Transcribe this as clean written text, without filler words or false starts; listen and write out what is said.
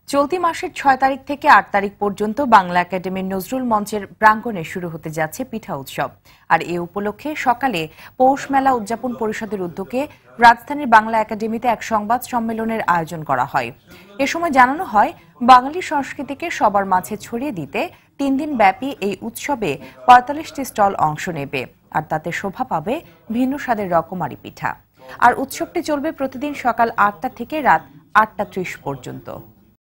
চলতি মাসের ৬ তারিখ থেকে ৮ তারিখ পর্যন্ত বাংলা একাডেমির নজরুল মঞ্চের প্রাঙ্গণে শুরু হতে যাচ্ছে পিঠা উৎসব। আর এ উপলক্ষে সকালে পৌষ মেলা উদযাপন পরিষদের উদ্যোগে রাজধানীর বাংলা একাডেমিতে এক সংবাদ সম্মেলনের আয়োজন করা হয়। এ সময় জানানো হয়, বাঙালি সংস্কৃতিকে সবার মাঝে ছড়িয়ে দিতে ৩ দিন ব্যাপী এই উৎসবে ৪৫টি স্টল অংশ নেবে। আর তাতে শোভা পাবে ভিন্ন স্বাদের রকমারি পিঠা। আর উৎসবটি চলবে প্রতিদিন সকাল ৮টা থেকে রাত ৮টা ৩০ পর্যন্ত।